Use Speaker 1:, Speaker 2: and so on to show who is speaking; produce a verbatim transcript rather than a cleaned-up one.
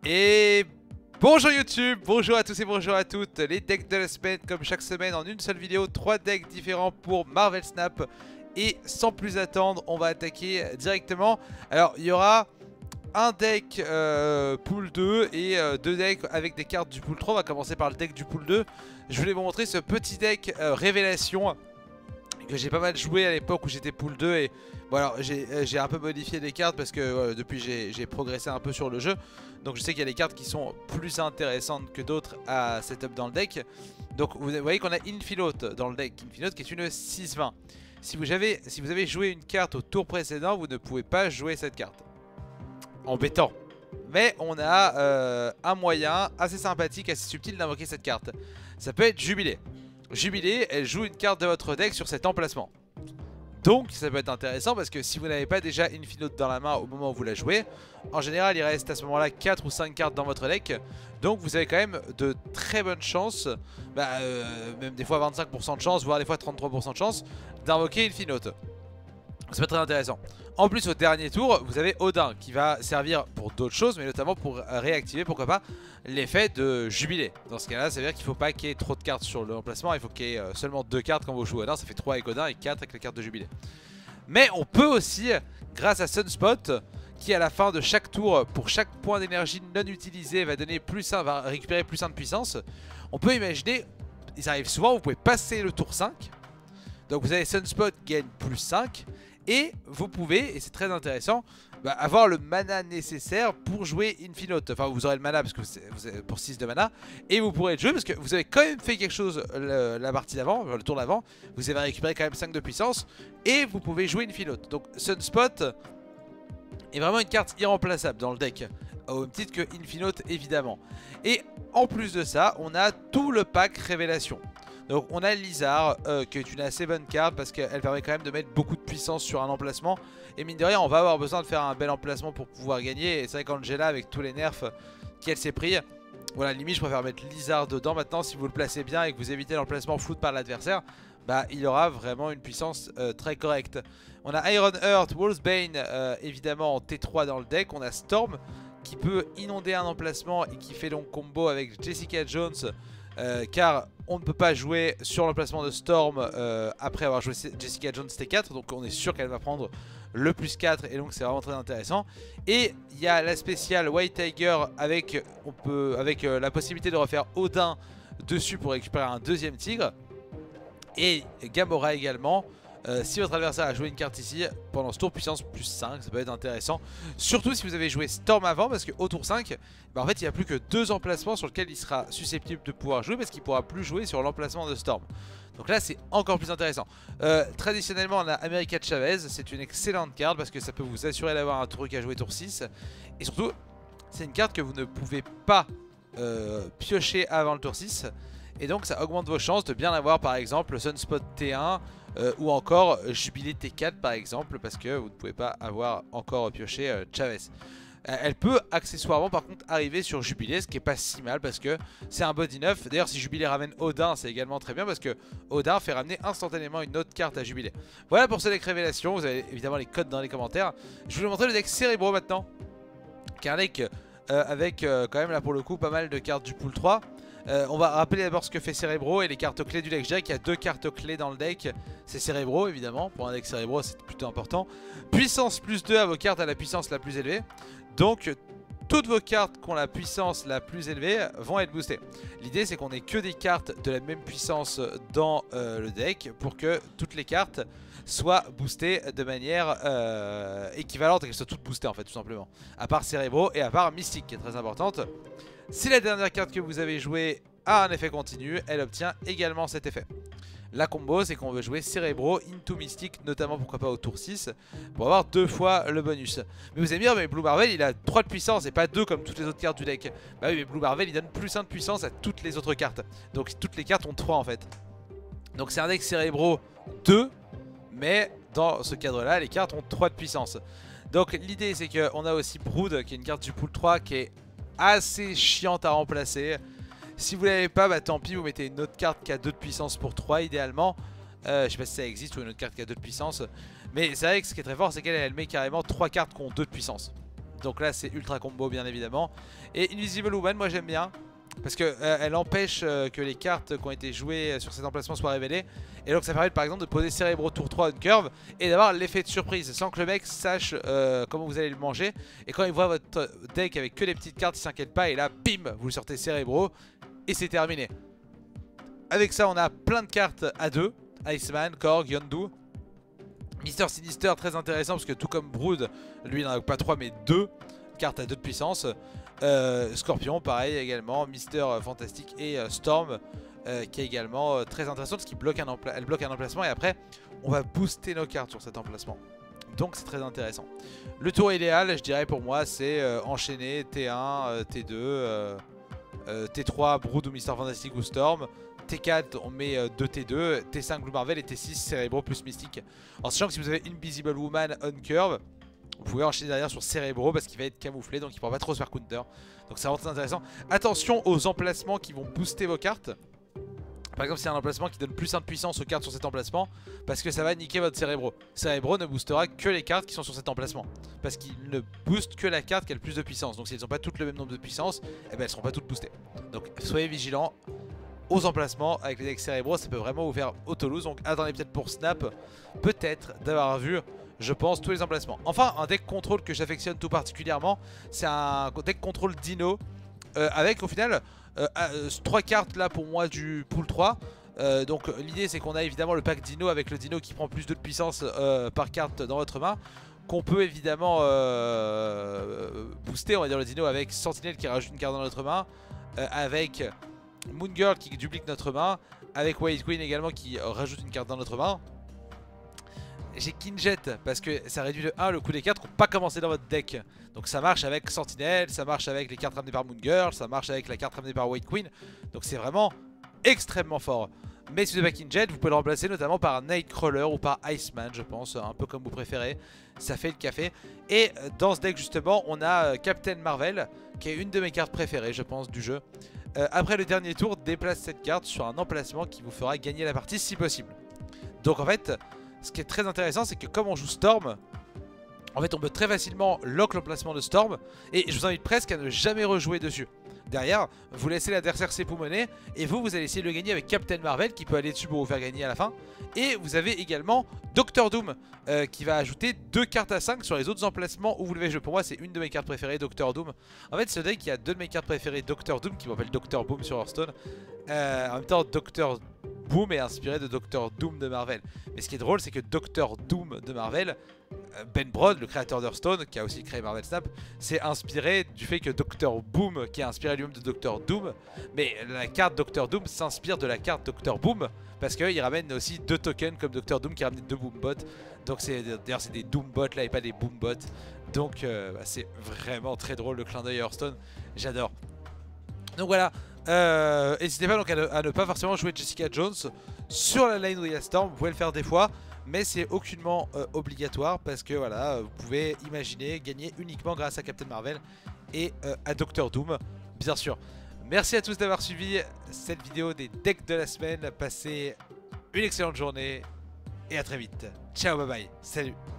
Speaker 1: Et bonjour YouTube, bonjour à tous et bonjour à toutes. Les decks de la semaine, comme chaque semaine en une seule vidéo, trois decks différents pour Marvel Snap. Et sans plus attendre, on va attaquer directement. Alors il y aura un deck euh, pool deux et euh, deux decks avec des cartes du pool trois. On va commencer par le deck du pool deux. Je voulais vous montrer ce petit deck euh, révélation que j'ai pas mal joué à l'époque où j'étais pool deux. Et voilà, j'ai un peu modifié les cartes parce que euh, depuis j'ai progressé un peu sur le jeu. Donc je sais qu'il y a des cartes qui sont plus intéressantes que d'autres à setup dans le deck. Donc vous voyez qu'on a Infilote dans le deck, Infilote qui est une six vingt. Si vous, avez, si vous avez joué une carte au tour précédent, vous ne pouvez pas jouer cette carte. Embêtant. Mais on a euh, un moyen assez sympathique, assez subtil d'invoquer cette carte. Ça peut être Jubilé. Jubilé, elle joue une carte de votre deck sur cet emplacement. Donc ça peut être intéressant parce que si vous n'avez pas déjà Infilote dans la main au moment où vous la jouez, en général il reste à ce moment là quatre ou cinq cartes dans votre deck. Donc vous avez quand même de très bonnes chances, bah, euh, même des fois vingt-cinq pour cent de chance, voire des fois trente-trois pour cent de chance d'invoquer Infilote. Ça peut être très intéressant. En plus au dernier tour vous avez Odin qui va servir pour d'autres choses, mais notamment pour réactiver pourquoi pas l'effet de Jubilé. Dans ce cas là ça veut dire qu'il ne faut pas qu'il y ait trop de cartes sur l'emplacement, il faut qu'il y ait seulement deux cartes quand vous jouez Odin. Ça fait trois avec Odin et quatre avec les cartes de Jubilé. Mais on peut aussi, grâce à Sunspot, qui à la fin de chaque tour, pour chaque point d'énergie non utilisé, va donner plus un, va récupérer plus un de puissance. On peut imaginer, ils arrivent souvent, vous pouvez passer le tour cinq. Donc vous avez Sunspot qui gagne plus cinq. Et vous pouvez, et c'est très intéressant, bah, avoir le mana nécessaire pour jouer Infilote. Enfin vous aurez le mana parce que vous avez pour six de mana. Et vous pourrez le jouer parce que vous avez quand même fait quelque chose le, la partie d'avant, le tour d'avant. Vous avez récupéré quand même cinq de puissance. Et vous pouvez jouer Infilote. Donc Sunspot est vraiment une carte irremplaçable dans le deck, au même titre que Infilote évidemment. Et en plus de ça, on a tout le pack Révélation. Donc on a Lizard euh, qui est une assez bonne carte parce qu'elle permet quand même de mettre beaucoup de puissance sur un emplacement. Et mine de rien on va avoir besoin de faire un bel emplacement pour pouvoir gagner. Et c'est vrai qu'Angela avec tous les nerfs qu'elle s'est pris, voilà, limite je préfère mettre Lizard dedans. Maintenant si vous le placez bien et que vous évitez l'emplacement flout par l'adversaire, bah il aura vraiment une puissance euh, très correcte. On a Iron Heart, Wolfsbane euh, évidemment en T trois dans le deck. On a Storm qui peut inonder un emplacement et qui fait donc combo avec Jessica Jones. Euh, car on ne peut pas jouer sur l'emplacement de Storm euh, après avoir joué Jessica Jones T quatre. Donc on est sûr qu'elle va prendre le plus quatre et donc c'est vraiment très intéressant. Et il y a la spéciale White Tiger avec, on peut, avec euh, la possibilité de refaire Odin dessus pour récupérer un deuxième tigre. Et Gamora également. Euh, si votre adversaire a joué une carte ici pendant ce tour, puissance plus cinq, ça peut être intéressant. Surtout si vous avez joué Storm avant, parce qu'au tour cinq, bah en fait il n'y a plus que deux emplacements sur lesquels il sera susceptible de pouvoir jouer, parce qu'il ne pourra plus jouer sur l'emplacement de Storm. Donc là c'est encore plus intéressant. euh, Traditionnellement on a America Chavez, c'est une excellente carte parce que ça peut vous assurer d'avoir un truc à jouer tour six. Et surtout c'est une carte que vous ne pouvez pas euh, piocher avant le tour six. Et donc ça augmente vos chances de bien avoir par exemple Sunspot T un euh, ou encore Jubilé T quatre par exemple, parce que vous ne pouvez pas avoir encore pioché euh, Chavez. Euh, elle peut accessoirement par contre arriver sur Jubilé, ce qui est pas si mal parce que c'est un body neuf. D'ailleurs si Jubilé ramène Odin c'est également très bien parce que Odin fait ramener instantanément une autre carte à Jubilé. Voilà pour ce deck révélation, vous avez évidemment les codes dans les commentaires. Je vais vous montrer le deck Cérébro maintenant, qui est un deck euh, avec euh, quand même là pour le coup pas mal de cartes du pool trois. Euh, on va rappeler d'abord ce que fait Cérébro et les cartes clés du deck. Je dirais qu'il y a deux cartes clés dans le deck. C'est Cérébro évidemment, pour un deck Cérébro c'est plutôt important. Puissance plus deux à vos cartes à la puissance la plus élevée. Donc toutes vos cartes qui ont la puissance la plus élevée vont être boostées. L'idée c'est qu'on ait que des cartes de la même puissance dans euh, le deck pour que toutes les cartes soient boostées de manière euh, équivalente et qu'elles soient toutes boostées en fait tout simplement. À part Cérébro et à part Mystique qui est très importante. Si la dernière carte que vous avez jouée a un effet continu, elle obtient également cet effet. La combo, c'est qu'on veut jouer Cérébro into Mystique, notamment pourquoi pas au tour six, pour avoir deux fois le bonus. Mais vous allez me dire, mais Blue Marvel il a trois de puissance et pas deux comme toutes les autres cartes du deck. Bah oui, mais Blue Marvel il donne plus un de puissance à toutes les autres cartes. Donc toutes les cartes ont trois en fait. Donc c'est un deck Cérébro deux, mais dans ce cadre là, les cartes ont trois de puissance. Donc l'idée c'est qu'on a aussi Brood, qui est une carte du pool trois qui est assez chiante à remplacer. Si vous l'avez pas, bah tant pis, vous mettez une autre carte qui a deux de puissance pour trois idéalement. euh, Je sais pas si ça existe ou une autre carte qui a deux de puissance. Mais c'est vrai que ce qui est très fort c'est qu'elle elle met carrément trois cartes qui ont deux de puissance. Donc là c'est ultra combo bien évidemment. Et Invisible Woman, moi j'aime bien. Parce qu'elle euh, empêche euh, que les cartes qui ont été jouées sur cet emplacement soient révélées. Et donc ça permet par exemple de poser Cérébro tour trois on curve et d'avoir l'effet de surprise sans que le mec sache euh, comment vous allez le manger. Et quand il voit votre deck avec que les petites cartes, il s'inquiète pas. Et là, bim, vous sortez Cérébro et c'est terminé. Avec ça, on a plein de cartes à deux. Iceman, Korg, Yondu. Mister Sinister, très intéressant parce que tout comme Brood, lui il n'en a pas trois mais deux cartes à deux de puissance. Euh, Scorpion, pareil également. Mister Fantastic et euh, Storm, euh, qui est également euh, très intéressant parce qu'il bloque un elle bloque un emplacement et après on va booster nos cartes sur cet emplacement. Donc c'est très intéressant. Le tour idéal, je dirais pour moi, c'est euh, enchaîner T un, euh, T deux, euh, euh, T trois, Brood ou Mister Fantastic ou Storm. T quatre, on met euh, deux T deux, T cinq, Blue Marvel et T six, Cérébro plus Mystique. En sachant que si vous avez Invisible Woman on curve, vous pouvez enchaîner derrière sur Cérébro parce qu'il va être camouflé, donc il ne pourra pas trop se faire counter. Donc c'est vraiment très intéressant. Attention aux emplacements qui vont booster vos cartes. Par exemple, c'est un emplacement qui donne plus un de puissance aux cartes sur cet emplacement, parce que ça va niquer votre Cérébro. Cérébro ne boostera que les cartes qui sont sur cet emplacement, parce qu'il ne booste que la carte qui a le plus de puissance. Donc si elles n'ont pas toutes le même nombre de puissance, eh ben, elles ne seront pas toutes boostées. Donc soyez vigilants aux emplacements avec les decks Cérébro, ça peut vraiment vous faire auto-lose. Donc attendez peut-être pour Snap, peut-être d'avoir vu, je pense, tous les emplacements. Enfin, un deck contrôle que j'affectionne tout particulièrement, c'est un deck contrôle Dino, euh, avec au final euh, euh, trois cartes là pour moi du pool trois. Euh, donc l'idée c'est qu'on a évidemment le pack Dino avec le Dino qui prend plus de puissance euh, par carte dans votre main, qu'on peut évidemment euh, booster, on va dire le Dino avec Sentinelle qui rajoute une carte dans notre main, euh, avec Moon Girl qui duplique notre main, avec White Queen également qui rajoute une carte dans notre main. J'ai Kinjet parce que ça réduit de un le coût des cartes qui n'ont pas commencé dans votre deck. Donc ça marche avec Sentinelle, ça marche avec les cartes ramenées par Moon Girl, ça marche avec la carte ramenée par White Queen. Donc c'est vraiment extrêmement fort. Mais si vous n'avez pas Kinjet, vous pouvez le remplacer notamment par Nightcrawler ou par Iceman, je pense, un peu comme vous préférez. Ça fait le café. Et dans ce deck justement, on a Captain Marvel, qui est une de mes cartes préférées, je pense, du jeu. Euh, après le dernier tour, déplace cette carte sur un emplacement qui vous fera gagner la partie si possible. Donc en fait, ce qui est très intéressant, c'est que comme on joue Storm, en fait on peut très facilement lock l'emplacement de Storm. Et je vous invite presque à ne jamais rejouer dessus. Derrière, vous laissez l'adversaire s'époumoner et vous, vous allez essayer de le gagner avec Captain Marvel qui peut aller dessus pour vous faire gagner à la fin. Et vous avez également Docteur Doom euh, qui va ajouter deux cartes à cinq sur les autres emplacements où vous devez jouer. Pour moi, c'est une de mes cartes préférées, Docteur Doom. En fait, ce deck, il y a deux de mes cartes préférées, Docteur Doom qui m'appelle Docteur Boom sur Hearthstone. Euh, en même temps, Docteur Boom est inspiré de Docteur Doom de Marvel. Mais ce qui est drôle, c'est que Docteur Doom de Marvel, Ben Brode, le créateur d'Hearthstone, qui a aussi créé Marvel Snap, s'est inspiré du fait que Docteur Boom, qui a inspiré lui-même de Docteur Doom, mais la carte Docteur Doom s'inspire de la carte Docteur Boom, parce qu'il ramène aussi deux tokens comme Docteur Doom qui ramène deux Boombots. Donc d'ailleurs c'est des Doombots là et pas des Boombots. Donc euh, bah, c'est vraiment très drôle le clin d'œil Hearthstone, j'adore. Donc voilà. Euh, N'hésitez pas donc à ne, à ne pas forcément jouer Jessica Jones sur la lane où il y a Storm, vous pouvez le faire des fois, mais c'est aucunement euh, obligatoire parce que voilà, vous pouvez imaginer gagner uniquement grâce à Captain Marvel et euh, à Docteur Doom, bien sûr. Merci à tous d'avoir suivi cette vidéo des decks de la semaine, passez une excellente journée et à très vite. Ciao, bye bye, salut.